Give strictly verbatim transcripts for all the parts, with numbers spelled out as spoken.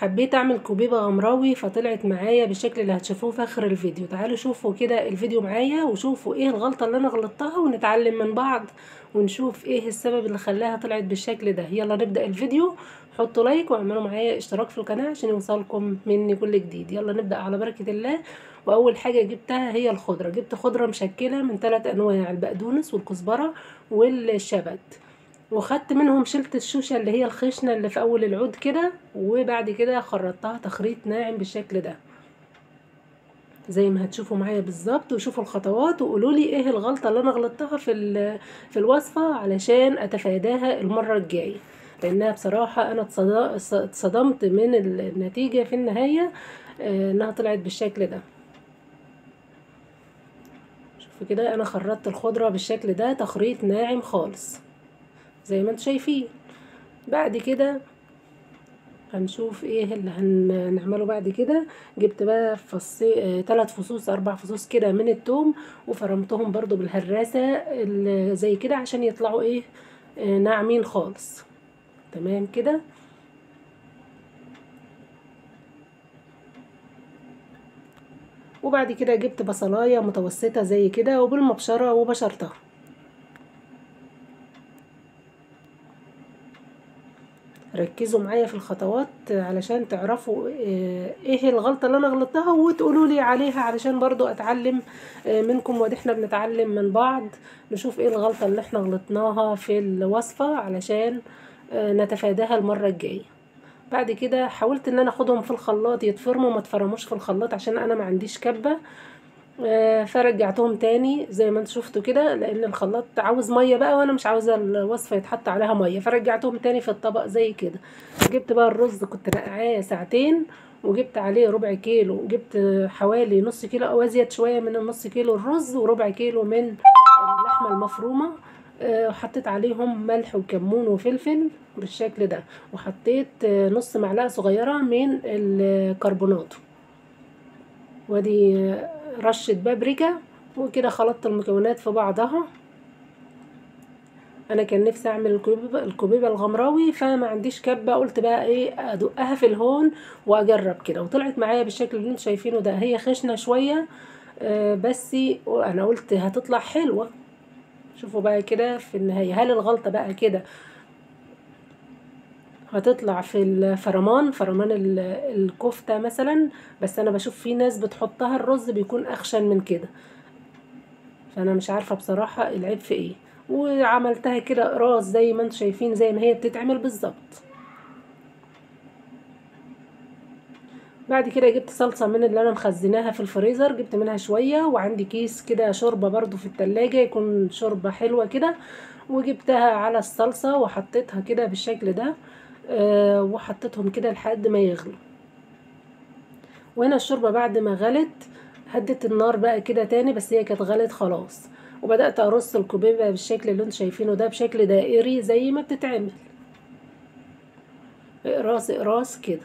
حبيت اعمل كوبيبه غمراوي فطلعت معايا بالشكل اللي هتشوفوه في اخر الفيديو. تعالوا شوفوا كده الفيديو معايا وشوفوا ايه الغلطه اللي انا غلطتها ونتعلم من بعض ونشوف ايه السبب اللي خلاها طلعت بالشكل ده. يلا نبدا الفيديو. حطوا لايك واعملوا معايا اشتراك في القناه عشان يوصلكم مني كل جديد. يلا نبدا على بركه الله. واول حاجه جبتها هي الخضره. جبت خضره مشكله من ثلاث انواع: البقدونس والكزبره والشبت، وخدت منهم شلت الشوشة اللي هي الخشنة اللي في اول العود كده، وبعد كده خرطتها تخريط ناعم بالشكل ده زي ما هتشوفوا معايا بالظبط. وشوفوا الخطوات وقولوا لي ايه الغلطة اللي انا غلطتها في في الوصفة علشان اتفاداها المرة الجاية، لانها بصراحة انا اتصدمت من النتيجة في النهاية انها طلعت بالشكل ده. شوفوا كده انا خرطت الخضرة بالشكل ده تخريط ناعم خالص زي ما انتم شايفين. بعد كده هنشوف ايه اللي هنعمله بعد كده. جبت بقى فصي ثلاث فصوص اربع فصوص كده من الثوم وفرمتهم برضو بالهراسة زي كده عشان يطلعوا ايه آه ناعمين خالص. تمام كده. وبعد كده جبت بصلاية متوسطة زي كده وبالمبشرة وبشرتها. ركزوا معايا في الخطوات علشان تعرفوا ايه الغلطة اللي انا غلطتها وتقولوا لي عليها علشان برضو اتعلم منكم، وادي احنا بنتعلم من بعض. نشوف ايه الغلطة اللي احنا غلطناها في الوصفة علشان نتفاداها المرة الجاية. بعد كده حاولت ان انا اخدهم في الخلاط يتفرموا، ما تفرموش في الخلاط عشان انا ما عنديش كبة. فرجعتهم تاني زي ما انتم شفتوا كده، لان الخلاط عاوز ميه بقى وانا مش عاوزه الوصفه يتحط عليها ميه، فرجعتهم تاني في الطبق زي كده. جبت بقى الرز كنت نقعاه ساعتين وجبت عليه ربع كيلو، جبت حوالي نص كيلو او ازيد شويه من النص كيلو الرز وربع كيلو من اللحمه المفرومه. وحطيت عليهم ملح وكمون وفلفل بالشكل ده، وحطيت نص معلقه صغيره من الكربونات، ودي رشة بابريكا. وكده خلطت المكونات في بعضها. انا كان نفسي اعمل الكوبيبه الكوبيبه الغمراوي فما عنديش كبه، قلت بقى ايه ادقها في الهون واجرب كده، وطلعت معايا بالشكل اللي انتم شايفينه ده. هي خشنه شويه آه بس انا قلت هتطلع حلوه. شوفوا بقى كده في النهايه هل الغلطه بقى كده هتطلع في الفرمان فرمان الكفتة مثلا، بس انا بشوف في ناس بتحطها الرز بيكون اخشن من كده، فانا مش عارفة بصراحة العيب في ايه. وعملتها كده قراص زي ما انتم شايفين زي ما هي بتتعمل بالظبط. بعد كده جبت صلصة من اللي انا مخزناها في الفريزر، جبت منها شوية، وعندي كيس كده شوربة برضو في التلاجة يكون شوربة حلوة كده، وجبتها على الصلصة وحطيتها كده بالشكل ده. أه وحطيتهم كده لحد ما يغلوا. وهنا الشوربه بعد ما غلت هدت النار بقى كده تاني، بس هي كانت غلت خلاص، وبدات ارص الكوبيبه بالشكل اللي انتم شايفينه ده بشكل دائري زي ما بتتعمل اقراص اقراص كده.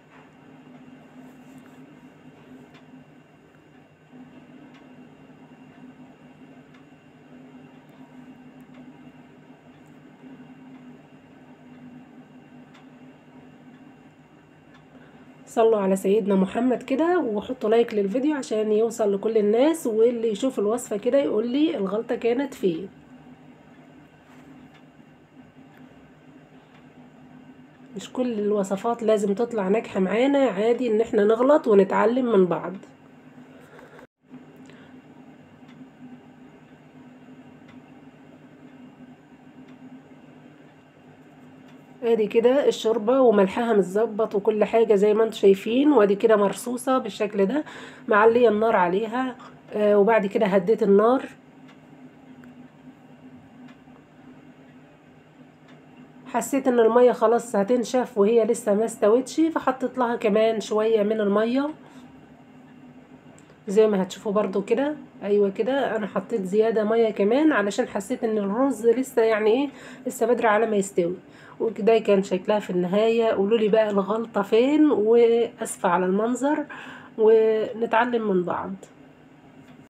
صلوا على سيدنا محمد كده وحطوا لايك للفيديو عشان يوصل لكل الناس، واللي يشوف الوصفة كده يقول لي الغلطة كانت فين. مش كل الوصفات لازم تطلع ناجحة معانا، عادي ان احنا نغلط ونتعلم من بعض. ادي كده الشوربه وملحها متظبط وكل حاجه زي ما انتم شايفين، وادي كده مرصوصه بالشكل ده معليه النار عليها. آه وبعد كده هديت النار، حسيت ان الميه خلاص هتنشف وهي لسه ما استوتش، فحطيت لها كمان شويه من الميه زي ما هتشوفوا برضو كده. ايوه كده انا حطيت زياده ميه كمان علشان حسيت ان الرز لسه يعني ايه لسه بدري على ما يستوي. وكده كان شكلها في النهايه. قولوا لي بقى الغلطه فين، واسفه على المنظر ونتعلم من بعض.